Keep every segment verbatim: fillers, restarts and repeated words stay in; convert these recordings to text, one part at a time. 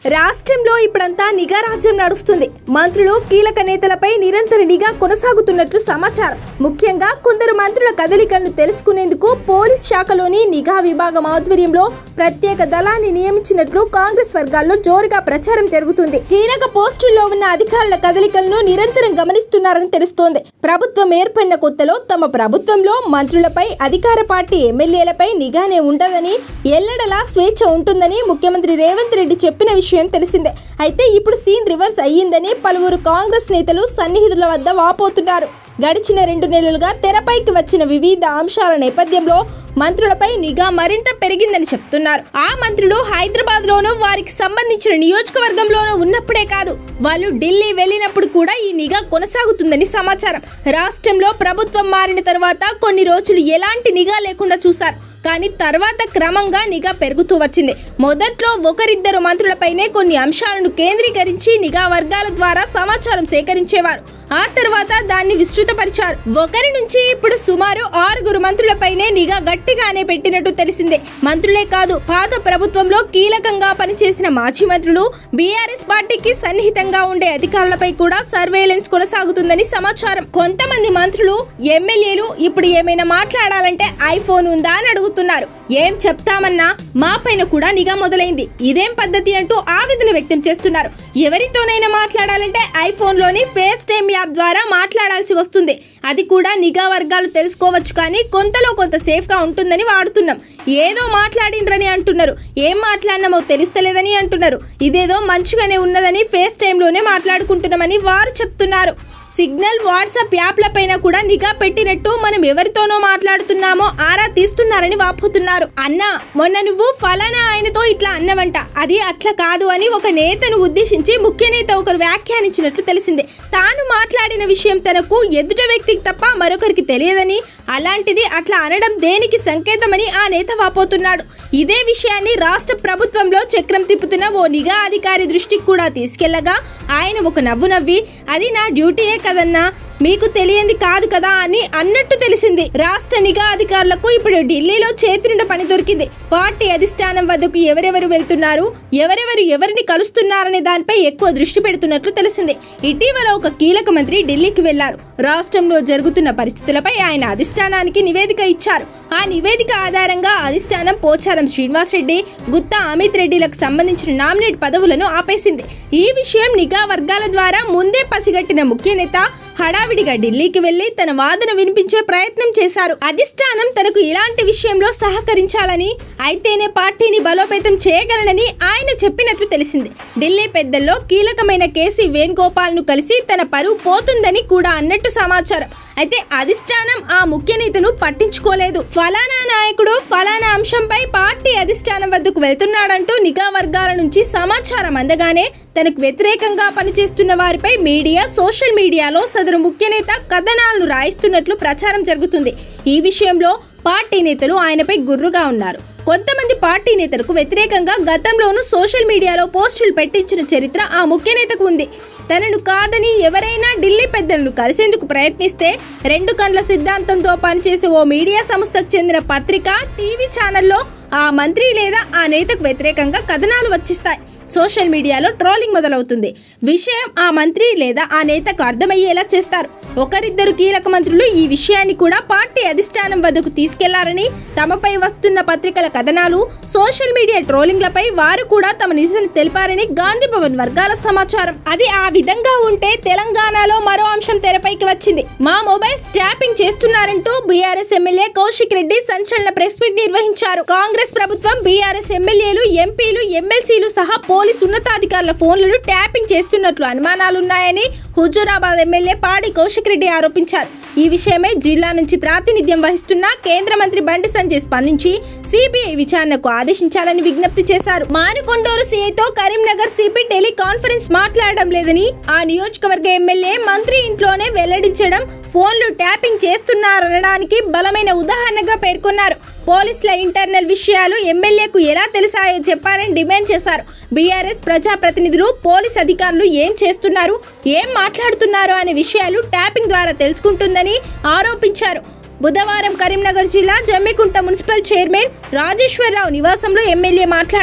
రాష్ట్రంలో ఇప్పుడంతా నిఘా రాజ్యం నడుస్తుంది. మంత్రులు కీలక నేతలపై నిరంతర నిఘా కొనసాగుతున్నట్లు సమాచారం. ముఖ్యంగా కొందరు మంత్రుల కదలికలను తెలుసుకునేందుకు పోలీస్ శాఖలోని నిఘా విభాగం ఆధ్వర్యంలో ప్రత్యేక దళాన్ని నియమించినట్లు కాంగ్రెస్ వర్గాల్లో జోరుగా ప్రచారం జరుగుతుంది. కీలక పోస్టుల్లో ఉన్న అధికారుల కదలికలను నిరంతరం గమనిస్తున్నారని తెలుస్తోంది. ప్రభుత్వం ఏర్పడిన కొత్తలో తమ ప్రభుత్వంలో మంత్రులపై, అధికార పార్టీ ఎమ్మెల్యేలపై నిఘానే ఉండదని, ఎల్లడలా స్వేచ్ఛ ఉంటుందని ముఖ్యమంత్రి రేవంత్ రెడ్డి చెప్పిన విషయం తెలిసిందే. అయితే ఇప్పుడు సీన్ రివర్స్ అయ్యిందని పలువురు కాంగ్రెస్ నేతలు సన్నిహితుల వద్ద వాపోతున్నారు. గడిచిన రెండు నెలలుగా తెరపైకి వచ్చిన వివిధ అంశాల నేపథ్యంలో మంత్రులపై నిఘా మరింత పెరిగిందని చెప్తున్నారు. ఆ మంత్రులు హైదరాబాద్ లోనూ వారికి సంబంధించిన నియోజకవర్గంలోనూ ఉన్నప్పుడే కాదు, వాళ్ళు ఢిల్లీ వెళ్ళినప్పుడు కూడా ఈ నిఘా కొనసాగుతుందని సమాచారం. రాష్ట్రంలో ప్రభుత్వం మారిన తర్వాత కొన్ని రోజులు ఎలాంటి నిఘా లేకుండా చూశారు. కానీ తర్వాత క్రమంగా నిఘా పెరుగుతూ వచ్చింది. మొదట్లో ఒకరిద్దరు మంత్రులపైనే కొన్ని అంశాలను కేంద్రీకరించి నిఘా వర్గాల ద్వారా సమాచారం సేకరించేవారు. ఆ తర్వాత దాన్ని విస్తృతపరిచారు. ఒకరి నుంచి ఇప్పుడు సుమారు ఆరుగురు మంత్రులపైనే నిఘా గట్టిగానే పెట్టినట్టు తెలిసిందే. మంత్రులే కాదు, పాత ప్రభుత్వంలో కీలకంగా పనిచేసిన మాజీ మంత్రులు, బీఆర్ఎస్ పార్టీకి సన్నిహితంగా ఉండే అధికారులపై కూడా సర్వేలెన్స్ కొనసాగుతుందని సమాచారం. కొంతమంది మంత్రులు, ఎమ్మెల్యేలు ఇప్పుడు ఏమైనా మాట్లాడాలంటే ఐఫోన్ ఉందా అని అడుగుతున్నారు. ఏం చెప్తామన్నా మా పైన కూడా నిఘా మొదలైంది, ఇదేం పద్ధతి అంటూ ఆవేదన వ్యక్తం చేస్తున్నారు. ఎవరితోనైనా మాట్లాడాలంటే ఐఫోన్ లోని ఫేస్ టైమ్ యాప్ ద్వారా మాట్లాడాల్సి వస్తుంది. అది కూడా నిఘా వర్గాలు తెలుసుకోవచ్చు, కానీ కొంతలో కొంత సేఫ్ గా ఉంటుందని వాడుతున్నాం. ఏదో మాట్లాడిండ్రని అంటున్నారు, ఏం మాట్లాడినామో తెలుస్తలేదని అంటున్నారు. ఇదేదో మంచిగానే ఉన్నదని ఫేస్ టైమ్ లోనే మాట్లాడుకుంటున్నామని వారు చెప్తున్నారు. సిగ్నల్, వాట్సాప్ యాప్ల పైన కూడా నిఘా పెట్టినట్టు మనం ఎవరితోనో మాట్లాడుతున్నామో ఆరా తీస్తున్నారని వాపోతున్నారు. అన్నా, మొన్న నువ్వు ఫలానా ఆయనతో ఇట్లా అన్నవంట, అది అట్లా కాదు అని ఒక నేతను ఉద్దేశించి ముఖ్య నేత ఒకరు వ్యాఖ్యానించినట్లు తెలిసిందే. తాను మాట్లాడిన విషయం తనకు ఎదుట వ్యక్తికి తప్ప మరొకరికి తెలియదని, అలాంటిది అట్లా అనడం దేనికి సంకేతమని ఆ నేత వాపోతున్నాడు. ఇదే విషయాన్ని రాష్ట్ర ప్రభుత్వంలో చక్రం తిప్పుతున్న ఓ నిఘా అధికారి దృష్టికి కూడా తీసుకెళ్లగా ఆయన ఒక నవ్వు నవ్వి, అది నా డ్యూటీయే కదన్నా, మీకు తెలియంది కాదు కదా అని అన్నట్టు తెలిసింది. రాష్ట్ర నిఘా అధికారులకు ఇప్పుడు ఢిల్లీలో చేతినిండా పని దొరికింది. పార్టీ అధిష్టానం వద్దకు ఎవరెవరు వెళ్తున్నారు, ఎవరెవరు ఎవరిని కలుస్తున్నారనే దానిపై ఎక్కువ దృష్టి పెడుతున్నట్లు తెలిసింది. ఇటీవల ఒక కీలక మంత్రి ఢిల్లీకి వెళ్లారు. రాష్ట్రంలో జరుగుతున్న పరిస్థితులపై ఆయన అధిష్టానానికి నివేదిక ఇచ్చారు. ఆ నివేదిక ఆధారంగా అధిష్టానం పోచారం శ్రీనివాస్ రెడ్డి, గుత్తా అమిత్ రెడ్డిలకు సంబంధించిన నామినేట్ పదవులను ఆపేసింది. ఈ విషయం నిఘా వర్గాల ద్వారా ముందే పసిగట్టిన ముఖ్య నేత హడావిడిగా ఢిల్లీకి వెళ్లి తన వాదన వినిపించే ప్రయత్నం చేశారు. అధిష్టానం తనకు ఇలాంటి విషయంలో సహకరించాలని, అయితేనే పార్టీని బలోపేతం చేయగలనని ఆయన చెప్పినట్లు తెలిసింది. ఢిల్లీ పెద్దల్లో కీలకమైన కేసీ వేణుగోపాల్ ను కలిసి తన పరువు పోతుందని కూడా అన్నట్టు సమాచారం. అయితే అధిష్టానం ఆ ముఖ్య నేతను పట్టించుకోలేదు. ఫలానా నాయకుడు ఫలానా అంశంపై పార్టీ అధిష్టానం వద్దకు వెళ్తున్నాడంటూ నిఘా వర్గాల నుంచి సమాచారం అందగానే తనకు వ్యతిరేకంగా పనిచేస్తున్న వారిపై మీడియా, సోషల్ మీడియాలో సదరు ముఖ్య నేత కథనాలను రాయిస్తున్నట్లు ప్రచారం జరుగుతుంది. ఈ విషయంలో పార్టీ నేతలు ఆయనపై గుర్రుగా ఉన్నారు. కొంతమంది పార్టీ నేతలకు వ్యతిరేకంగా గతంలోనూ సోషల్ మీడియాలో పోస్టులు పెట్టించిన చరిత్ర ఆ ముఖ్య నేతకు ఉంది. తనను కాదని ఎవరైనా ఢిల్లీ పెద్దలను కలిసేందుకు ప్రయత్నిస్తే రెండు కండ్ల సిద్ధాంతంతో పనిచేసే ఓ మీడియా సంస్థకు చెందిన పత్రిక, టీవీ ఛానల్లో ఆ మంత్రి లేదా ఆ నేతకు వ్యతిరేకంగా కథనాలు వచ్చిస్తాయి. సోషల్ మీడియాలో ట్రోలింగ్ మొదలవుతుంది. విషయం ఆ మంత్రి లేదా ఆ నేతకు అర్థమయ్యేలా చేస్తారు. ఒకరిద్దరు కీలక మంత్రులు ఈ విషయాన్ని కూడా పార్టీ అధిష్టానం వద్దకు తీసుకెళ్లారని, తమపై వస్తున్న పత్రికల కథనాలు, సోషల్ మీడియా ట్రోలింగ్లపై వారు కూడా తమ నిరసన తెలిపారని గాంధీ భవన్ వర్గాల సమాచారం. అది ఆ విధంగా ఉంటే తెలంగాణలో మరో అంశం తెరపైకి వచ్చింది. మా మొబైల్స్ ట్యాపింగ్ చేస్తున్నారంటూ బీఆర్ఎస్ ఎమ్మెల్యే కౌశిక్ రెడ్డి సంచలన ప్రెస్ మీట్ నిర్వహించారు. కాంగ్రెస్ ప్రభుత్వం బీఆర్ఎస్ ఎమ్మెల్యేలు, ఎంపీలు, ఎమ్మెల్సీలు సహా పోలీసు ఉన్నతాధికారుల ఫోన్లను ట్యాపింగ్ చేస్తున్నట్లు అనుమానాలున్నాయని హుజూరాబాద్ ఎమ్మెల్యే పాడి కౌశిక్ రెడ్డి ఆరోపించారు. ఈ విషయమై జిల్లా నుంచి ప్రాతినిధ్యం వహిస్తున్న కేంద్ర మంత్రి బండి సంజయ్ స్పందించి సిబిఐ విచారణకు ఆదేశించాలని విజ్ఞప్తి చేశారు. మానుకొండూరు సీఐతో కరీంనగర్ సిపి టెలికాన్ఫరెన్స్ మాట్లాడడం లేదని, ఆ నియోజకవర్గ ఎమ్మెల్యే మంత్రి ఇంట్లోనే వెల్లడించడం ఫోన్లు ట్యాపింగ్ చేస్తున్నారనడానికి బలమైన ఉదాహరణగా పేర్కొన్నారు. పోలీసుల ఇంటర్నల్ విషయాలు ఎమ్మెల్యేకు ఎలా తెలిసాయో చెప్పాలని డిమాండ్ చేశారు. బీఆర్ఎస్ ప్రజాప్రతినిధులు, పోలీస్ అధికారులు ఏం చేస్తున్నారు, ఏం మాట్లాడుతున్నారు అనే విషయాలు ట్యాపింగ్ ద్వారా తెలుసుకుంటుందని ఆరోపించారు. బుధవారం కరీంనగర్ జిల్లా జమ్మికుంట మున్సిపల్ చైర్మన్ రాజేశ్వరరావు నివాసంలో ఎమ్మెల్యే మాట్లాడారు.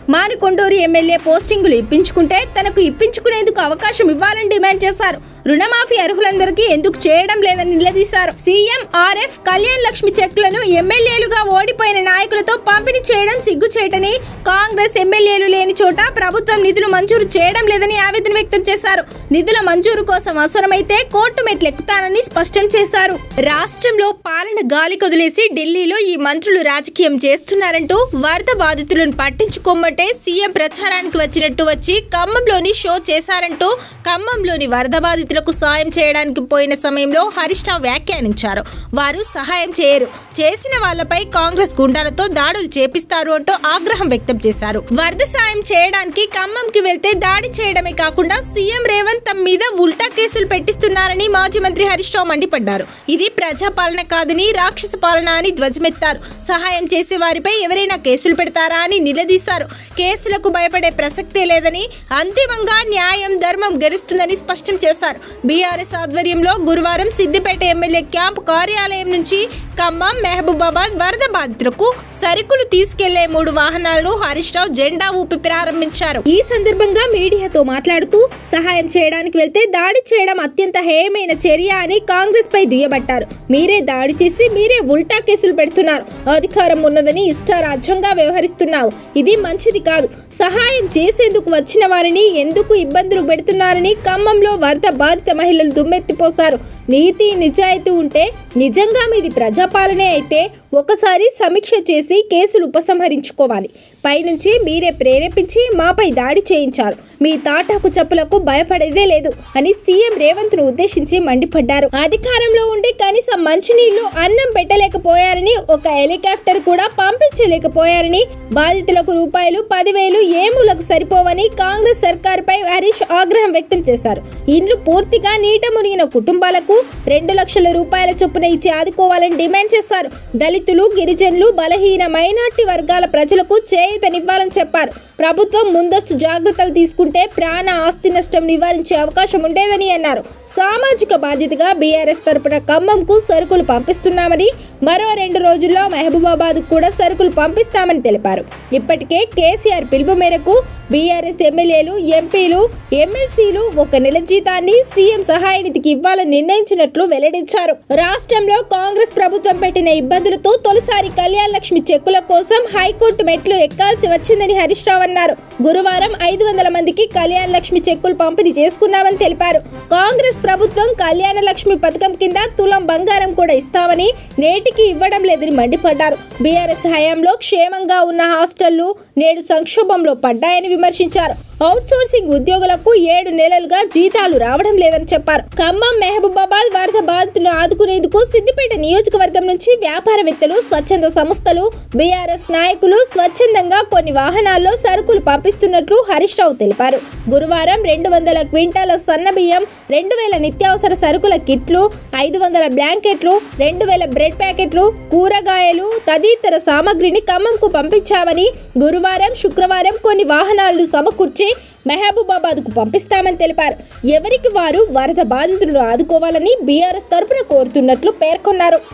మానుకొండూరు ఎమ్మెల్యే పోస్టింగులు ఇప్పించుకుంటే తనకు ఇప్పించుకునేందుకు అవకాశం ఇవ్వాలని డిమాండ్ చేశారు. రుణమాఫీ అర్హులందరికీ ఎందుకు చేయడం లేదని నిలదీశారు. సీఎం ఆర్ఎఫ్ కళ్యాణ్ లక్ష్మి చెక్లను ఎమ్మెల్యేలుగా ఓడిపోయిన నాయకులతో పంపిణీ చేయడం సిగ్గుచేటని, కాంగ్రెస్ ఎమ్మెల్యేలు లేని చోట ప్రభుత్వం నిధులు మంజూరు చేయడం లేదని ఆవేదన వ్యక్తం చేశారు. నిధుల మంజూరు కోసం అవసరమైతే కోర్టు మెట్లెక్కుతానని స్పష్టం చేశారు. రాష్ట్రంలో పాలన గాలి కొదిలేసి ఢిల్లీలో ఈ మంత్రులు రాజకీయం చేస్తున్నారంటూ వరద బాధితులను పట్టించుకోమంటే సీఎం ప్రచారానికి వచ్చినట్టు వచ్చి ఖమ్మంలోని షో చేశారంటూ ఖమ్మంలోని వరద బాధితులకు సాయం చేయడానికి పోయిన సమయంలో హరీష్ రావు వ్యాఖ్యానించారు. వారు సహాయం చేయరు, చేసిన వాళ్లపై కాంగ్రెస్ గుండాలతో దాడులు చేపిస్తారు అంటూ ఆగ్రహం వ్యక్తం చేశారు. వరద సాయం చేయడానికి ఖమ్మంకి వెళ్తే దాడి చేయడమే కాకుండా సీఎం రేవంత్ తమ మీద ఉల్టా కేసులు పెట్టిస్తున్నారని మాజీ మంత్రి హరీష్ రావు మండిపడ్డారు. ఇది ప్రజాపాలన కాదని రాక్షస పాలన అని ధ్వజమెత్తారు. సహాయం చేసే వారిపై ఎవరైనా కేసులు పెడతారా అని నిలదీశారు. కేసులకు భయపడే ప్రసక్తే లేదని, అంతిమంగా న్యాయం ధర్మం గెలుస్తుందని స్పష్టం చేశారు. బీఆర్ఎస్ ఆధ్వర్యంలో గురువారం సిద్దిపేట ఎమ్మెల్యే క్యాంపు కార్యాలయం నుంచి ఖమ్మం, మహబూబాబాద్ వరద బాధితులకు సరుకులు తీసుకెళ్లే మూడు వాహనాలను హరీష్ రావు జెండా ఊపి ప్రారంభించారు. ఈ సందర్భంగా మీడియాతో మాట్లాడుతూ సహాయం చేయడానికి వెళ్తే దాడి చేయడం అత్యంత హేయమైన చర్య అని కాంగ్రెస్ పై దుయ్యబట్టారు. మీరే దాడి చేసి మీరే ఉల్టా కేసులు పెడుతున్నారు. అధికారం ఉన్నదని ఇష్టారాజ్యంగా వ్యవహరిస్తున్నావు. ఇది మంచిది కాదు. సహాయం చేసేందుకు వచ్చిన వారిని ఎందుకు ఇబ్బందులు పెడుతున్నారని ఖమ్మంలో వరద బాధిత మహిళలు దుమ్మెత్తిపోశారు. నీతి నిజాయితీ ఉంటే, నిజంగా మీది ప్రజాపాలనే అయితే ఒకసారి సమీక్ష చేసి కేసులు ఉపసంహరించుకోవాలి. పైనుంచి మీరే ప్రేరేపించి మాపై దాడి చేయించారు. మీ తాటాకు చెప్పులకు భయపడేదే లేదు అని సీఎం రేవంత్ ను ఉద్దేశించి మండిపడ్డారు. అధికారంలో ఉండి కనీసం మంచినీళ్లు, అన్నం పెట్టలేకపోయారని, ఒక హెలికాప్టర్ కూడా పంపించలేకపోయారని, బాధితులకు రూపాయలు పదివేలు ఏ మూలకు సరిపోవని కాంగ్రెస్ సర్కారుపై హరీష్ ఆగ్రహం వ్యక్తం చేశారు. ఇండ్లు పూర్తిగా నీట మునిగిన కుటుంబాలకు రెండు లక్షల రూపాయల చొప్పున ఇచ్చి ఆదుకోవాలని డిమాండ్ చేశారు. దళితులు, గిరిజనులు, బలహీన మైనార్టీ వర్గాల ప్రజలకు చేయూతనివ్వాలని చెప్పారు. ప్రభుత్వం ముందస్తు జాగ్రత్తలు తీసుకుంటే ప్రాణ ఆస్తి నష్టం నివారించే అవకాశం ఉండేదని అన్నారు. సామాజిక బాధ్యతగా బీఆర్ఎస్ తరపున ఖమ్మంకు సరుకులు పంపిస్తున్నామని, మరో రెండు రోజుల్లో మహబూబాబాద్ కూడా సరుకులు పంపిస్తామని తెలిపారు. ఇప్పటికే కేసీఆర్ పిలుపు మేరకు బీఆర్ఎస్ ఎమ్మెల్యేలు, ఎంపీలు, ఎమ్మెల్సీలు ఒక నెల జీతాన్ని సీఎం సహాయ నిధికి ఇవ్వాలని నిర్ణయించినట్లు వెల్లడించారు. రాష్ట్రంలో కాంగ్రెస్ ప్రభుత్వం పెట్టిన ఇబ్బందులతో తొలిసారి కళ్యాణ్ లక్ష్మి చెక్కుల కోసం హైకోర్టు మెట్లు ఎక్కాల్సి వచ్చిందని హరీష్ రావు అన్నారు. గురువారం ఐదు వందల మందికి కళ్యాణ్ లక్ష్మి చెక్కులు పంపిణీ చేసుకున్నామని తెలిపారు. కాంగ్రెస్ ప్రభుత్వం కళ్యాణ లక్ష్మి పథకం కింద తులం బంగారం కూడా ఇస్తామని నేటికి ఇవ్వడం లేదని మండిపడ్డారు. బీఆర్ఎస్ హయాంలో క్షేమంగా ఉన్న హాస్టళ్లు నేడు సంక్షోభంలో పడ్డాయని విమర్శించారు. అవుట్ సోర్సింగ్ ఉద్యోగులకు ఏడు నెలలుగా జీతాలు రావడం లేదని చెప్పారు. ఖమ్మం, మహబూబాబాద్ వరద బాధితులను ఆదుకునేందుకు సిద్దిపేట నియోజకవర్గం నుంచి వ్యాపారవేత్తలు, స్వచ్ఛంద సంస్థలు, బీఆర్ఎస్ నాయకులు స్వచ్ఛందంగా కొన్ని వాహనాల్లో సరుకులు పంపిస్తున్నట్లు హరీష్ రావు తెలిపారు. గురువారం రెండు వందల క్వింటాల సన్న బియ్యం, రెండు వేల నిత్యావసర సరుకుల కిట్లు, ఐదు వందల బ్లాంకెట్లు, రెండు వేల బ్రెడ్ ప్యాకెట్లు, కూరగాయలు తదితర సామగ్రిని ఖమ్మంకు పంపించామని, గురువారం, శుక్రవారం కొన్ని వాహనాలను సమకూర్చి మహబూబాబాద్ కు పంపిస్తామని తెలిపారు. ఎవరికి వారు వరద బాధితులను ఆదుకోవాలని బీఆర్ఎస్ తరపున కోరుతున్నట్లు పేర్కొన్నారు.